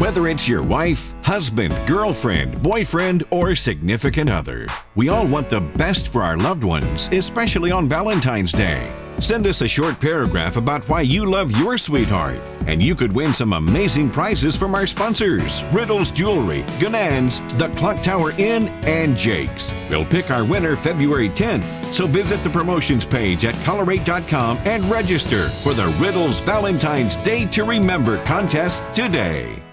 Whether it's your wife, husband, girlfriend, boyfriend, or significant other, we all want the best for our loved ones, especially on Valentine's Day. Send us a short paragraph about why you love your sweetheart, and you could win some amazing prizes from our sponsors, Riddles Jewelry, Gainans, the Clock Tower Inn, and Jake's. We'll pick our winner February 10th, so visit the promotions page at colorate.com and register for the Riddles Valentine's Day to Remember contest today.